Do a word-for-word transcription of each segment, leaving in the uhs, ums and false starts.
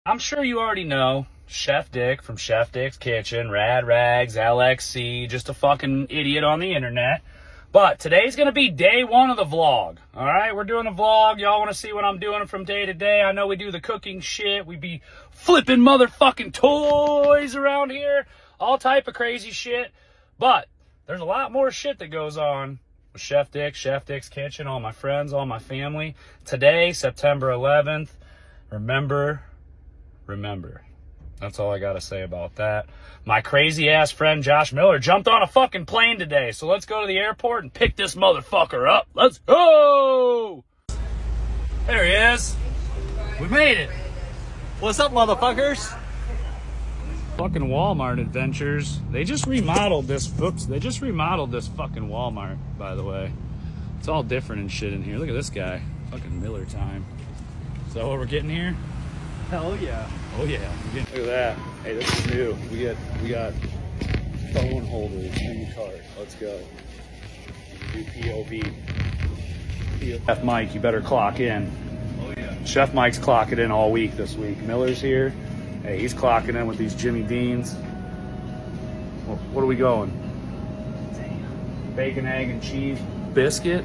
I'm sure you already know Chef Dick from Chef Dick's Kitchen, Rad Rags, L X C, just a fucking idiot on the internet. But today's going to be day one of the vlog, all right? We're doing a vlog. Y'all want to see what I'm doing from day to day? I know we do the cooking shit. We be flipping motherfucking toys around here, all type of crazy shit. But there's a lot more shit that goes on with Chef Dick, Chef Dick's Kitchen, all my friends, all my family. Today, September eleventh, remember... Remember. That's all I got to say about that. My crazy-ass friend Josh Miller jumped on a fucking plane today, so let's go to the airport and pick this motherfucker up. Let's go! There he is. We made it. What's up, motherfuckers? Fucking Walmart adventures. They just remodeled this. Oops. They just remodeled this fucking Walmart, by the way. It's all different and shit in here. Look at this guy. Fucking Miller time. Is that what we're getting here? Hell yeah. Oh yeah. Look at that. Hey, this is new. We get we got phone holders in the cart. Let's go. Do P O V. Chef Mike, you better clock in. Oh yeah. Chef Mike's clocking in all week this week. Miller's here. Hey, he's clocking in with these Jimmy Deans. Well, what are we going? Bacon, egg, and cheese biscuit.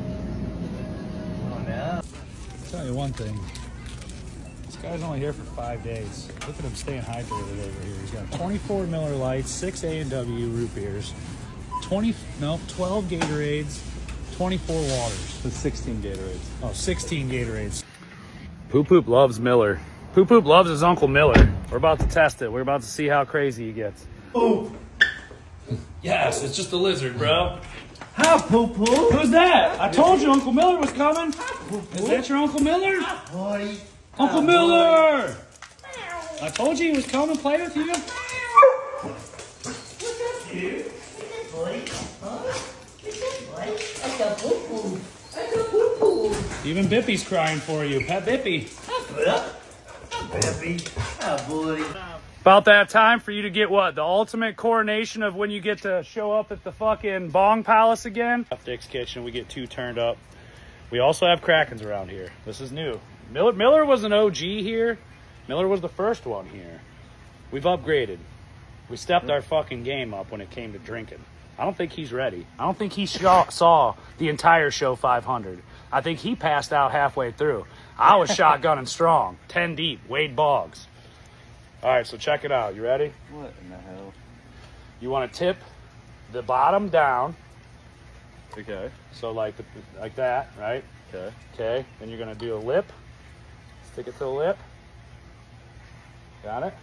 Oh no. I'll tell you one thing. This guy's only here for five days. Look at him staying hydrated over here. He's got twenty-four Miller Lights, six A and W root beers, twenty, no, twelve Gatorades, twenty-four waters. With sixteen Gatorades. Oh, sixteen Gatorades. Poop Poop loves Miller. Poop Poop loves his Uncle Miller. We're about to test it. We're about to see how crazy he gets. Oh. Yes, it's just a lizard, bro. Hi, Poo Poo. Who's that? I told you Uncle Miller was coming. Poo Poo. Is that your Uncle Miller? Boy. Uncle Hi, Miller! Boy. I told you he was coming to play with you. What's up, dude? Boy, huh? Boy, I got Poo Poo. I got Poo Poo. Even Bippy's crying for you. Pet Bippy. Baby. Ah, boy. About that time for you to get what? The ultimate coronation of when you get to show up at the fucking Bong Palace again? Chef Dick's Kitchen, we get two turned up. We also have Krakens around here. This is new. Miller, Miller was an O G here. Miller was the first one here. We've upgraded. We stepped our fucking game up when it came to drinking. I don't think he's ready. I don't think he saw, saw the entire show five hundred. I think he passed out halfway through. I was shotgunning strong, ten deep, Wade Boggs. All right, so check it out. You ready? What in the hell? You want to tip the bottom down. Okay. So like the, like that, right? Okay. Okay. Then you're gonna do a lip. Stick it to the lip. Got it?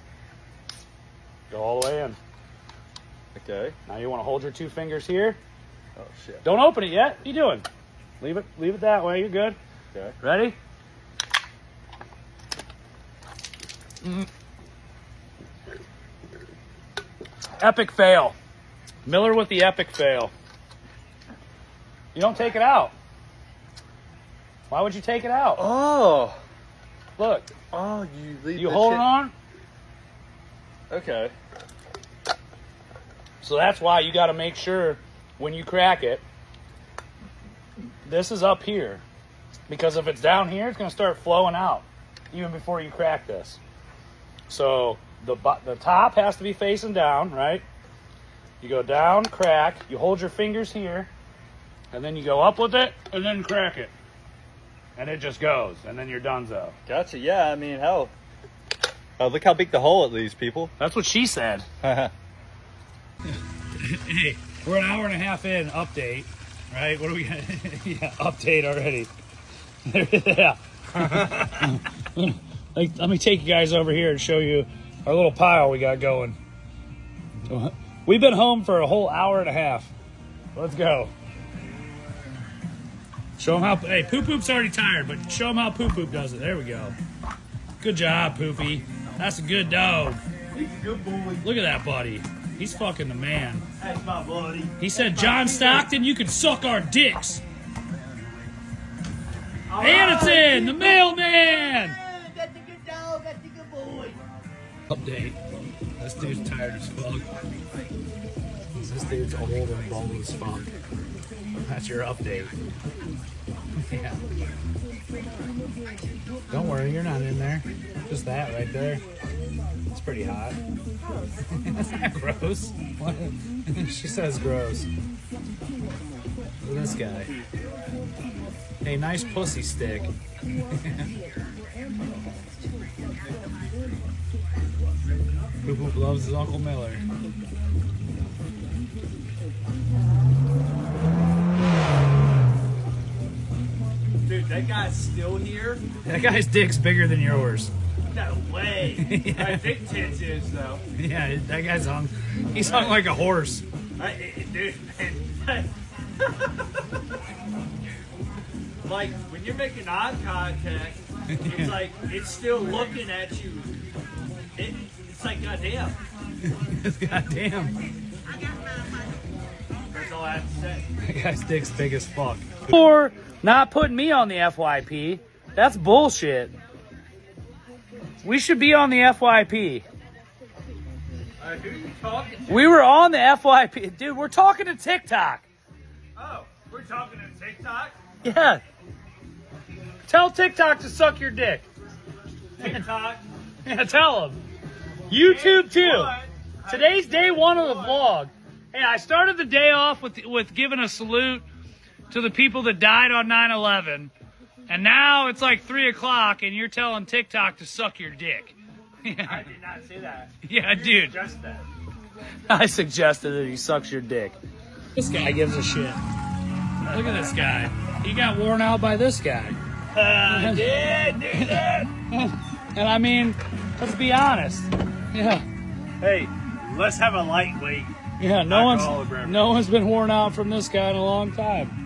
Go all the way in. Okay. Now you want to hold your two fingers here. Oh shit. Don't open it yet. What are you doing? Leave it. Leave it that way. You're good. Okay. Ready? Mm. Epic fail. Miller with the epic fail. You don't take it out. Why would you take it out? Oh. Look. Oh, you leave. You the holding shit. on? Okay. So that's why you got to make sure when you crack it, this is up here. Because if it's down here, it's going to start flowing out even before you crack this. So the, the top has to be facing down, right? You go down, crack, you hold your fingers here, and then you go up with it, and then crack it. And it just goes, and then you're donezo. Gotcha. Yeah, I mean, hell. Oh, look how big the hole at these people. That's what she said. Hey, we're an hour and a half in, update, right? What do we got? Yeah, update already. Yeah. Like, let me take you guys over here and show you our little pile we got going. We've been home for a whole hour and a half. Let's go. Show them how, hey, Poop Poop's already tired, but show them how Poop Poop does it. There we go. Good job, Poopy. That's a good dog. He's a good boy. Look at that buddy. He's fucking the man. That's my buddy. He said, John Stockton, you can suck our dicks. All And it's right. in, the mailman. That's a good dog. That's a good boy. Update. This dude's tired as fuck. This dude's old and bald as fuck. That's your update. Yeah. Don't worry, you're not in there. Just that right there. It's pretty hot. That's not gross. What? She says gross. Look at this guy. Hey, nice pussy stick. Boop Boop loves his Uncle Miller. Dude, that guy's still here? That guy's dick's bigger than yours. No way. Yeah. My big tits is, though. Yeah, that guy's hung. He's hung like a horse. I, dude, man. Like, when you're making eye contact, it's like, it's still looking at you. It, it's like, goddamn. Goddamn. That's all I have to say. That guy's dick's big as fuck. Or not putting me on the F Y P. That's bullshit. We should be on the F Y P. Uh, who are you talking to? We were on the F Y P. Dude, we're talking to TikTok. Oh, we're talking to TikTok? Yeah. Tell TikTok to suck your dick. TikTok. Yeah, tell them. YouTube too. What? Today's day one of the vlog. Hey, I started the day off with with giving a salute to the people that died on nine eleven. And now it's like three o'clock and you're telling TikTok to suck your dick. I did not say that. Yeah, You dude. Just that. I suggested that he sucks your dick. This guy gives a shit. Look at this guy. He got worn out by this guy. I did do that. And I mean, let's be honest. Yeah. Hey, let's have a lightweight. Yeah, no Alcohol one's beverage. no one's been worn out from this guy in a long time.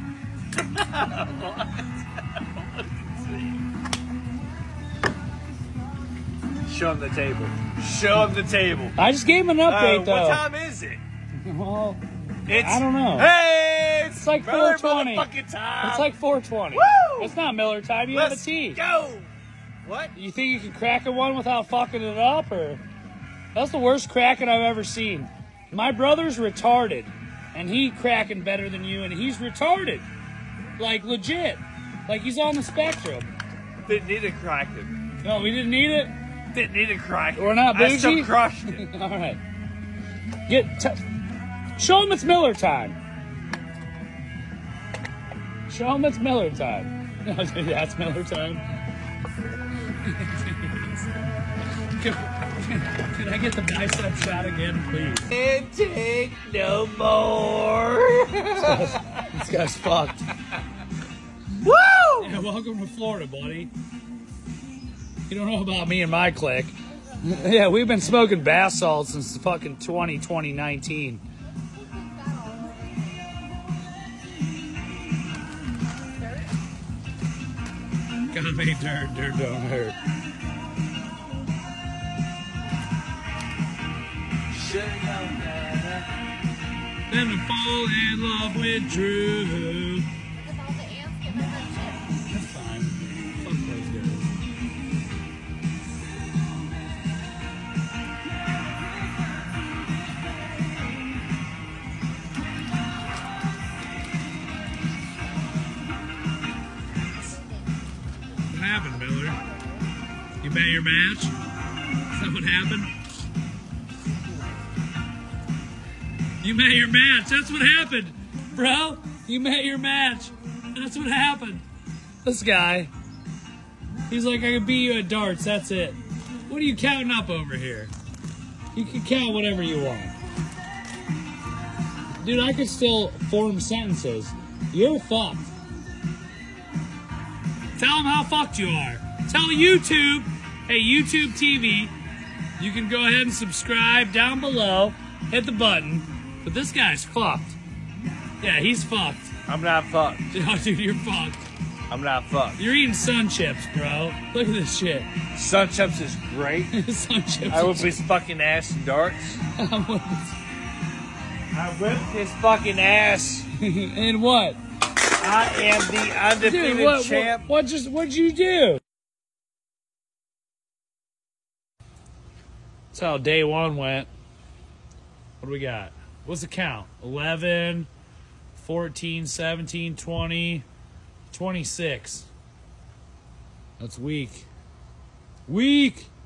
Show him the table. Show him the table. I just gave him an Uh, update what though. time is it? Well, It's, I don't know. Hey, it's, It's like Miller four twenty. motherfucking time. it's like four twenty. Woo! It's not Miller time. You Let's have a tea. go. What? You think you can crack a one without fucking it up, or that's the worst cracking I've ever seen. My brother's retarded, and he cracking better than you, and he's retarded, like legit, like he's on the spectrum. Didn't need to crack it. No, we didn't need it. Didn't need to crack it. We're not I still bougie? crushed it. All right, get t- show him it's Miller time. Show him it's Miller time. Yeah, it's Miller time. Can, can I get the bicep shot again, please? Can't take no more. This guy's fucked. Woo! Yeah, welcome to Florida, buddy. You don't know about me and my clique. Yeah, we've been smoking bath salts since fucking twenty twenty nineteen. God made dirt, dirt don't hurt. Then I fall in love with Drew. That's fine. Fuck those guys. What happened, Miller? You bet your match? Is that what happened? You met your match. That's what happened, bro. You met your match. That's what happened. This guy, he's like, I can beat you at darts. That's it. What are you counting up over here? You can count whatever you want. Dude, I could still form sentences. You're fucked. Tell them how fucked you are. Tell YouTube, hey, YouTube T V, you can go ahead and subscribe down below. Hit the button. But this guy's fucked. Yeah, he's fucked. I'm not fucked. Oh, dude, you're fucked. I'm not fucked. You're eating sun chips, bro. Look at this shit. Sun chips is great. Sun chips. I whip his fucking ass in darts. I whipped his fucking ass. And what? I am the undefeated Dude, what, champ. what, what just, what'd you do? That's how day one went. What do we got? What's the count? eleven, fourteen, seventeen, twenty, twenty-six. That's weak. Weak!